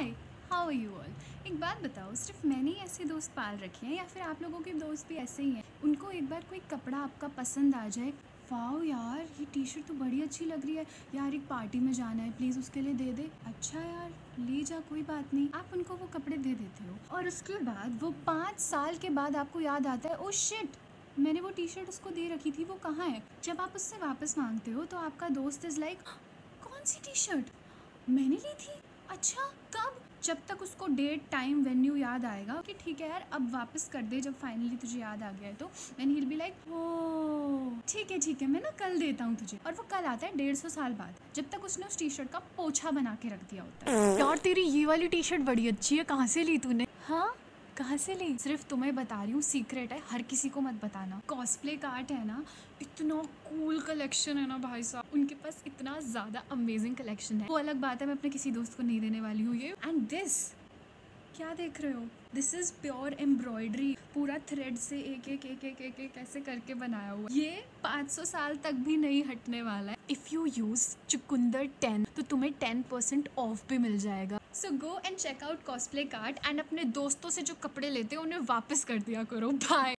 Hi, how are you all. एक बात बताओ, सिर्फ मैंने ही ऐसे दोस्त पाल रखे हैं या फिर आप लोगों के दोस्त भी ऐसे ही हैं? उनको एक बार कोई कपड़ा आपका पसंद आ जाए, वाओ यार ये टी शर्ट तो बड़ी अच्छी लग रही है यार, एक पार्टी में जाना है, प्लीज़ उसके लिए दे दे। अच्छा यार ले जा, कोई बात नहीं, आप उनको वो कपड़े दे देते हो और उसके बाद वो 5 साल के बाद आपको याद आता है, ओ शिट मैंने वो टी शर्ट उसको दे रखी थी, वो कहाँ है। जब आप उससे वापस मांगते हो तो आपका दोस्त इज़ लाइक, कौन सी टी शर्ट मैंने ली थी, अच्छा कब। जब तक उसको डेट टाइम वेन्यू याद आएगा कि ठीक है यार अब वापस कर दे, जब फाइनली तुझे याद आ गया है तो then he will be like oh ठीक है मैं ना कल देता हूँ तुझे, और वो कल आता है 150 साल बाद, जब तक उसने उस टी शर्ट का पोछा बना के रख दिया होता है। यार तेरी ये वाली टी शर्ट बड़ी अच्छी है, कहाँ से ली तूने? हाँ कहाँ से ली, सिर्फ तुम्हें बता रही हूँ, सीक्रेट है, हर किसी को मत बताना। कॉस्प्ले कार्ट है ना, इतना कूल कलेक्शन है ना भाई साहब, उनके पास इतना ज़्यादा अमेजिंग कलेक्शन है, वो अलग बात है, मैं अपने किसी दोस्त को नहीं देने वाली हूँ ये। एंड दिस क्या देख रहे हो, दिस इज प्योर एम्ब्रॉयडरी, पूरा थ्रेड से एक एक एक एक एक एक ऐसे करके बनाया हुआ, ये 500 साल तक भी नहीं हटने वाला है। इफ़ यू यूज़ चुकंदर 10 तो तुम्हें 10% ऑफ भी मिल जाएगा। So go and check out cosplay cart and अपने दोस्तों से जो कपड़े लेते हैं उन्हें वापस कर दिया करो। बाय।